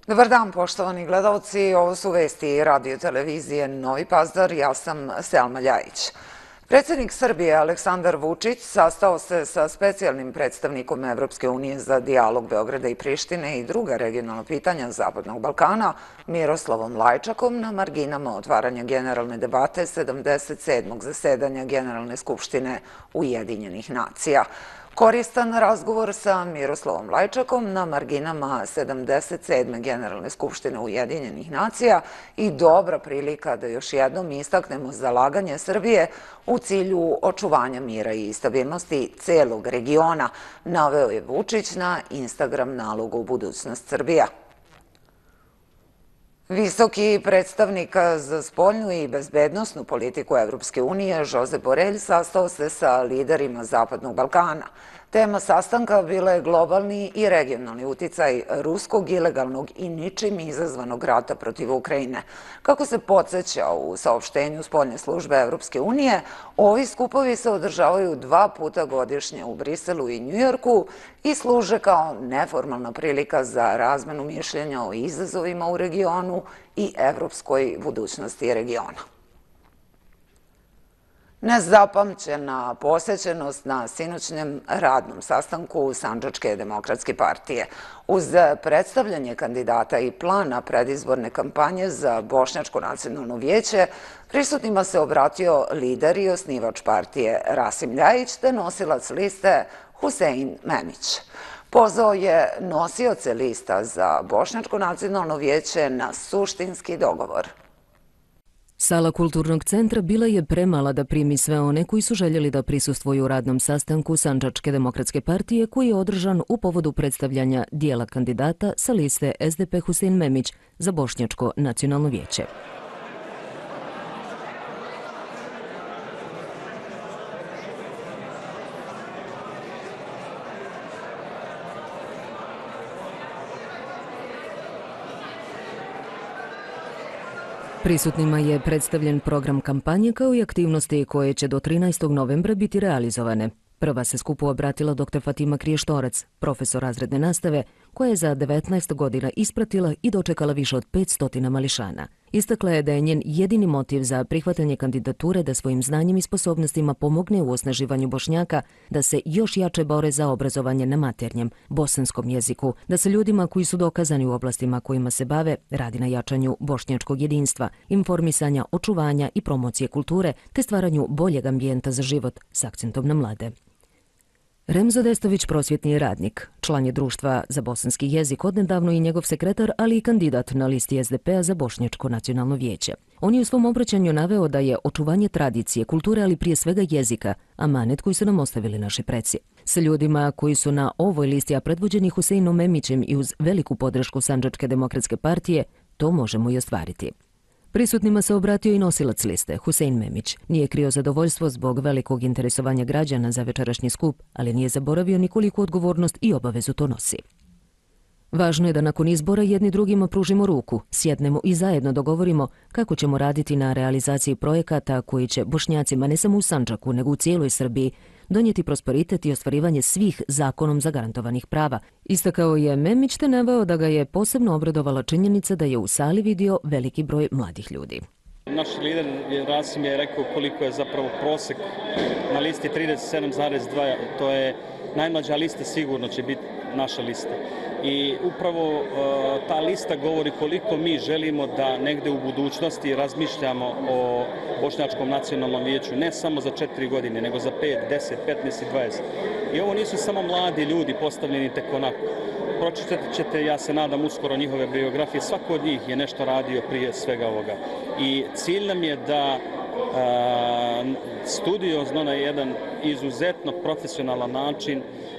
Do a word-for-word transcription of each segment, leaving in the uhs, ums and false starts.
Dobar dan, poštovani gledalci. Ovo su vesti radio televizije Novi Pazar. Ja sam Selma Ljajić. Predsjednik Srbije Aleksandar Vučić sastao se sa specijalnim predstavnikom Evropske unije za dijalog Beograda i Prištine i druga regionalna pitanja Zapadnog Balkana, Miroslavom Lajčakom, na marginama otvaranja generalne debate sedamdeset sedmog zasedanja Generalne skupštine Ujedinjenih nacija. Koristan razgovor sa Miroslavom Lajčakom na marginama sedamdeset sedme Generalne skupštine Ujedinjenih nacija i dobra prilika da još jednom istaknemo zalaganje Srbije u cilju očuvanja mira i stabilnosti celog regiona, naveo je Vučić na Instagram nalogu Budućnost Srbija. Visoki predstavnik za spoljnu i bezbednosnu politiku Evropske unije, Josep Borelj, sastao se sa liderima Zapadnog Balkana. Tema sastanka bila je globalni i regionalni uticaj ruskog ilegalnog i ničim izazvanog rata protiv Ukrajine. Kako se podsjeća u saopštenju spoljne službe Evropske unije, ovi skupovi se održavaju dva puta godišnje u Briselu i Njujorku i služe kao neformalna prilika za razmenu mišljenja o izazovima u regionu i evropskoj budućnosti regiona. Nezapamćena posjećenost na sinoćnjem radnom sastanku Sandžačke demokratske partije. Uz predstavljanje kandidata i plana predizborne kampanje za Bošnjačko nacionalno vijeće, prisutnima se obratio lider i osnivač partije Rasim Ljajić te nosilac liste Husein Memić. Pozvao je nosioce lista za Bošnjačko nacionalno vijeće na suštinski dogovor. Sala Kulturnog centra bila je premala da primi sve one koji su željeli da prisustvuju radnom sastanku Sandžačke demokratske partije koji je održan u povodu predstavljanja dijela kandidata sa liste S D P Husein Memić za Bošnjačko nacionalno vijeće. Prisutnima je predstavljen program kampanje kao i aktivnosti koje će do trinaestog novembra biti realizovane. Prva se skupu obratila doktor Fatima Kriještorac, profesor razredne nastave, koja je za devetnaest godina ispratila i dočekala više od petsto mališana. Istakla je da je njen jedini motiv za prihvatanje kandidature da svojim znanjem i sposobnostima pomogne u osnaživanju Bošnjaka, da se još jače bore za obrazovanje na maternjem, bosanskom jeziku, da se ljudima koji su dokazani u oblastima kojima se bave radi na jačanju bošnjačkog jedinstva, informisanja, očuvanja i promocije kulture, te stvaranju boljeg ambijenta za život s akcentom na mlade. Remzo Destović prosvjetni je radnik, član je Društva za bosanski jezik odnedavno i njegov sekretar, ali i kandidat na listi S D P-a za Bošnjačko nacionalno vijeće. On je u svom obraćanju naveo da je očuvanje tradicije, kulture, ali prije svega jezika, amanet koji su nam ostavili naši preci. Sa ljudima koji su na ovoj listi, a predvođeni Huseinom Memićem i uz veliku podršku Sandžačke demokratske partije, to možemo i ostvariti. Prisutnima se obratio i nosilac liste, Husein Memić. Nije krio zadovoljstvo zbog velikog interesovanja građana za večerašnji skup, ali nije zaboravio ni koliku odgovornost i obavezu to nosi. Važno je da nakon izbora jedni drugima pružimo ruku, sjednemo i zajedno dogovorimo kako ćemo raditi na realizaciji projekata koji će Bošnjacima ne samo u Sandžaku, nego u cijeloj Srbiji donijeti prosperitet i ostvarivanje svih zakonom zagarantovanih prava. Istakao je Memić te naveo da ga je posebno obradovala činjenica da je u sali vidio veliki broj mladih ljudi. Naš lider Rasim je rekao koliko je zapravo prosek na listi trideset sedam zarez dva, to je najmlađa lista, sigurno će biti naša lista. I upravo uh, ta lista govori koliko mi želimo da negde u budućnosti razmišljamo o Bošnjačkom nacionalnom vijeću, ne samo za četiri godine, nego za pet, deset, petnaest i dvadeset. I ovo nisu samo mladi ljudi postavljeni tek onako. Pročitat ćete, ja se nadam, uskoro njihove biografije. Svako od njih je nešto radio prije svega ovoga. I cilj nam je da uh, studiozno na jedan izuzetno profesionalan način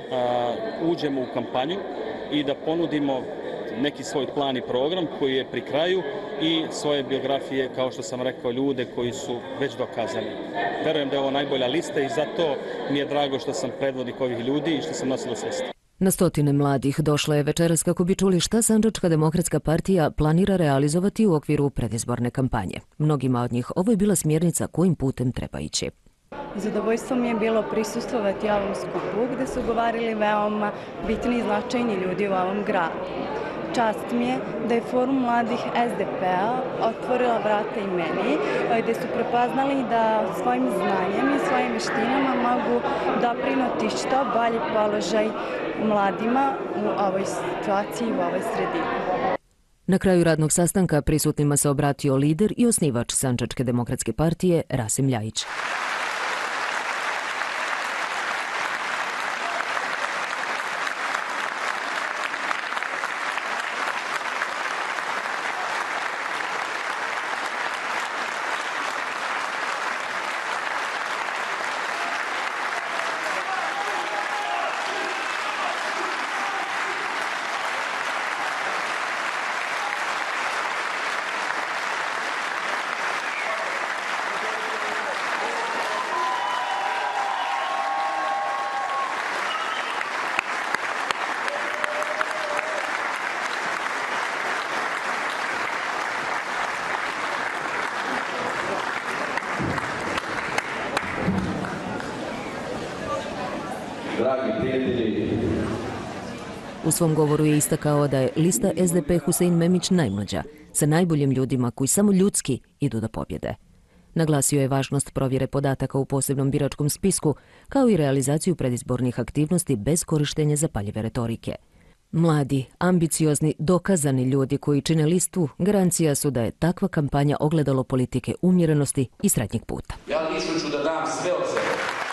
uh, uđemo u kampanju i da ponudimo neki svoj plan i program koji je pri kraju i svoje biografije, kao što sam rekao, ljude koji su već dokazani. Verujem da je ovo najbolja lista i zato mi je drago što sam predvodnik ovih ljudi i što sam nosilac liste. Na stotine mladih došla je večeras kako bi čuli šta Sandžačka demokratska partija planira realizovati u okviru predizborne kampanje. Mnogima od njih ovo je bila smjernica kojim putem treba ići. Zadovoljstvo mi je bilo prisustvovati ovom skupu gde su govorili veoma bitni i značajni ljudi u ovom gradu. čast mi je da je Forum mladih S D P-a otvorila vrata i meni, gde su prepoznali da svojim znanjem i svojim veštinama mogu doprinuti što bolji položaj mladima u ovoj situaciji, u ovoj sredini. Na kraju radnog sastanka prisutnima se obratio lider i osnivač Sandžačke demokratske partije Rasim Ljajić. U svom govoru je istakao da je lista S D P Husein Memić najmlađa, sa najboljim ljudima koji samo ljudski idu do pobjede. Naglasio je važnost provjere podataka u posebnom biračkom spisku, kao i realizaciju predizbornih aktivnosti bez korištenja zapaljive retorike. Mladi, ambiciozni, dokazani ljudi koji čine listu garancija su da je takva kampanja ogledalo politike umjerenosti i srednjeg puta. Ja lično ću da dam sve od sebe.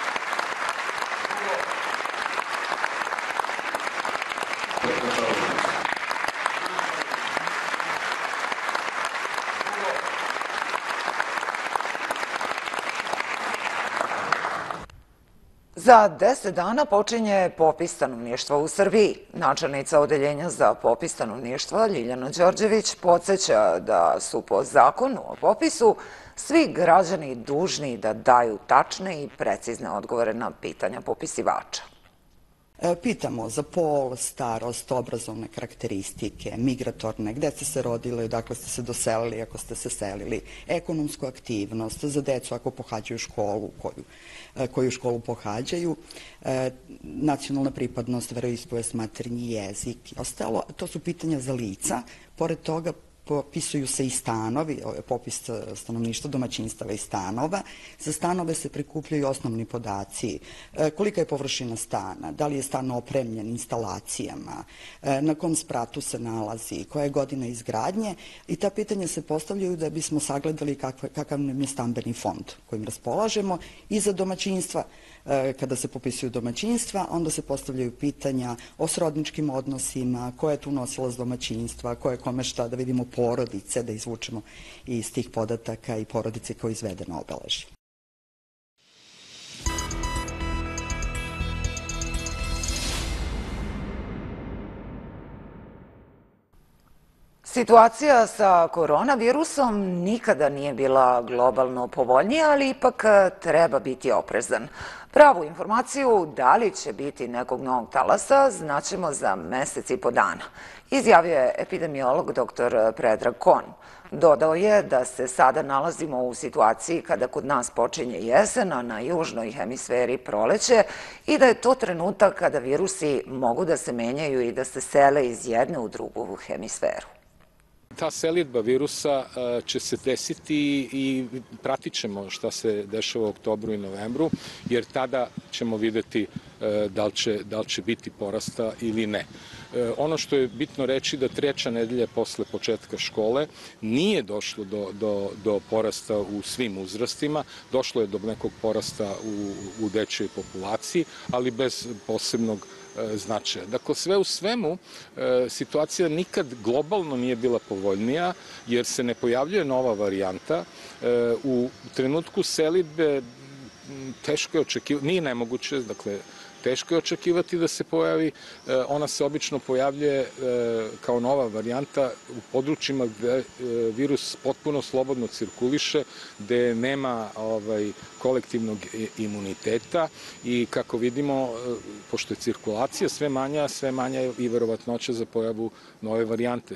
Za deset dana počinje popis stanovništva u Srbiji. Načelnica Odeljenja za popis stanovništva Ljiljana Đorđević podsjeća da su po zakonu o popisu svi građani dužni da daju tačne i precizne odgovore na pitanja popisivača. Pitamo za pol, starost, obrazovne karakteristike, migratorne, gde ste se rodili, dakle ste se doselili, ako ste se selili, ekonomsku aktivnost, za decu ako pohađaju školu, koju, koju školu pohađaju, nacionalna pripadnost, veroispovest, maternji jezik i ostalo. To su pitanja za lica. Pored toga, popisuju se i stanovi, popis stanovništva, domaćinstava i stanova. Za stanove se prikupljaju osnovni podaci, kolika je površina stana, da li je stan opremljen instalacijama, na kom spratu se nalazi, koja je godina izgradnje i ta pitanja se postavljaju da bismo sagledali kakav nam je stambeni fond kojim raspolažemo. I za domaćinstva, kada se popisuju domaćinstva, onda se postavljaju pitanja o srodničkim odnosima, ko je tu nosilac domaćinstva, ko je kome šta, da vidimo porodice, da izvučemo iz tih podataka i porodice kao izvedeno obeležje. Situacija sa koronavirusom nikada nije bila globalno povoljnija, ali ipak treba biti oprezan. Pravu informaciju da li će biti nekog novog talasa znaćemo za mesec i po dana, izjavio je epidemiolog doktor Predrag Kon. Dodao je da se sada nalazimo u situaciji kada kod nas počinje jesen, a na južnoj hemisferi proleće i da je to trenutak kada virusi mogu da se menjaju i da se sele iz jedne u drugu hemisferu. Ta selidba virusa će se desiti i pratit ćemo šta se dešava u oktobru i novembru, jer tada ćemo videti da li će, da li će biti porasta ili ne. Ono što je bitno reći da treća nedelja posle početka škole nije došlo do, do, do porasta u svim uzrastima, došlo je do nekog porasta u, u dečjoj populaciji, ali bez posebnog značaja. Dakle, sve u svemu, situacija nikad globalno nije bila povoljnija, jer se ne pojavljuje nova varijanta. U trenutku selidbe teško je očekivati, nije nemoguće, dakle, teško je očekivati da se pojavi. Ona se obično pojavljuje kao nova varijanta u područjima gde virus potpuno slobodno cirkuliše, gde nema ovaj, kolektivnog imuniteta i kako vidimo, pošto je cirkulacija sve manja, sve manja je i verovatnoća za pojavu nove varijante.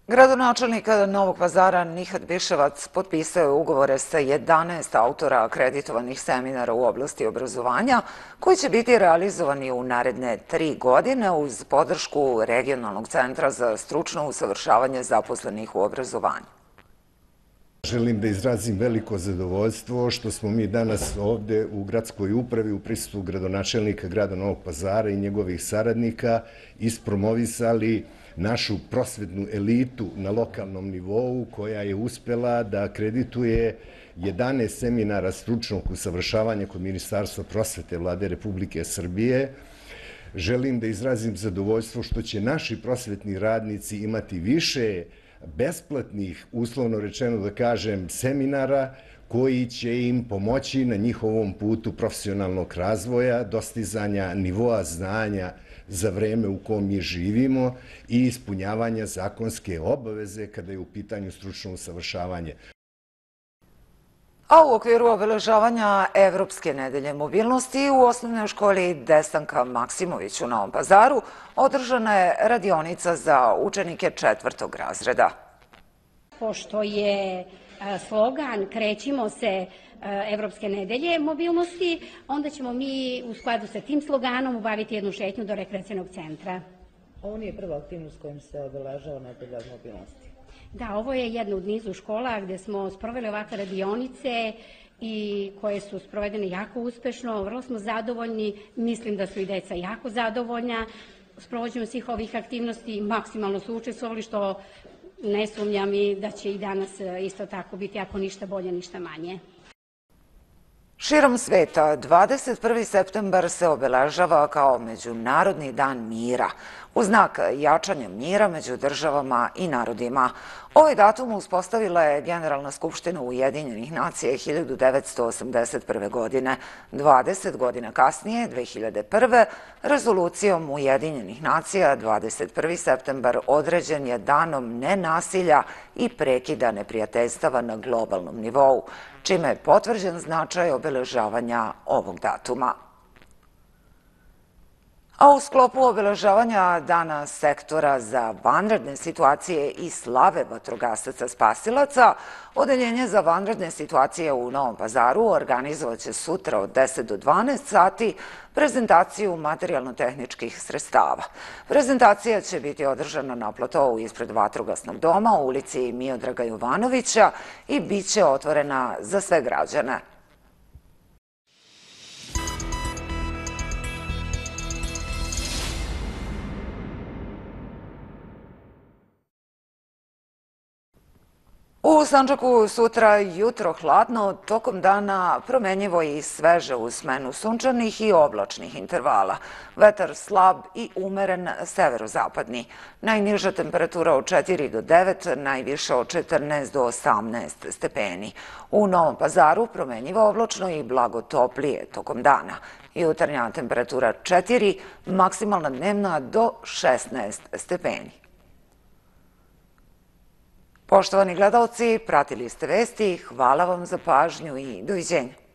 Gradonačelnik Novog Pazara Nihat Biševac potpisao je ugovore sa jedanaest autora akreditovanih seminara u oblasti obrazovanja koji će biti realizovani u naredne tri godine uz podršku Regionalnog centra za stručno usavršavanje zaposlenih u obrazovanju. Želim da izrazim veliko zadovoljstvo što smo mi danas ovde u gradskoj upravi u prisustvu gradonačelnika grada Novog Pazara i njegovih saradnika ispromovisali našu prosvetnu elitu na lokalnom nivou koja je uspela da akredituje jedanaest seminara stručnog usavršavanja kod Ministarstva prosvete Vlade Republike Srbije. Želim da izrazim zadovoljstvo što će naši prosvetni radnici imati više besplatnih, uslovno rečeno da kažem, seminara koji će im pomoći na njihovom putu profesionalnog razvoja, dostizanja nivoa znanja za vreme u kom mi živimo i ispunjavanja zakonske obaveze kada je u pitanju stručno usavršavanje. A u okviru obeležavanja Evropske nedelje mobilnosti u osnovnoj školi Desanka Maksimović u Novom Pazaru održana je radionica za učenike četvrtog razreda. Pošto je slogan Krećimo se Evropske nedelje mobilnosti, onda ćemo mi u skladu sa tim sloganom obaviti jednu šetnju do rekreacionog centra. Ovo nije prva aktivnost kojim se obeležava nedelja mobilnosti. Da, ovo je jedna od nizu škola gde smo sproveli ovakve radionice i koje su sprovedene jako uspešno, vrlo smo zadovoljni, mislim da su i deca jako zadovoljna. Sprovođenjem svih ovih aktivnosti maksimalno su učestvovali, što ne sumnjam i da će i danas isto tako biti, ako ništa bolje, ništa manje. Širom sveta, dvadeset prvi septembar se obeležava kao Međunarodni dan mira, u znak jačanja mira među državama i narodima. Ovaj datum uspostavila je Generalna skupština Ujedinjenih nacija hiljadu devetsto osamdeset prve. godine. dvadeset godina kasnije, dve hiljade prve. rezolucijom Ujedinjenih nacija dvadeset prvi septembar određen je danom nenasilja i prekida neprijateljstava na globalnom nivou, čime je potvrđen značaj obeležavanja ovog datuma. A u sklopu obeležavanja Dana sektora za vanredne situacije i slave vatrogasaca spasilaca, Odeljenje za vanredne situacije u Novom Pazaru organizovaće sutra od deset do dvanaest sati prezentaciju materijalno-tehničkih sredstava. Prezentacija će biti održana na platovu ispred Vatrogasnog doma u ulici Miodraga Jovanovića i bit će otvorena za sve građane. U Sandžaku sutra jutro hladno, tokom dana promenjivo i sveže u smenu sunčanih i oblačnih intervala. Vetar slab i umeren severozapadni. Najniža temperatura od četiri do devet, najviša od četrnaest do osamnaest stepeni. U Novom Pazaru promenjivo oblačno i blago toplije tokom dana. Jutarnja temperatura četiri, maksimalna dnevna do šesnaest stepeni. Poštovani gledalci, pratili ste vesti, hvala vam za pažnju i doviđenja.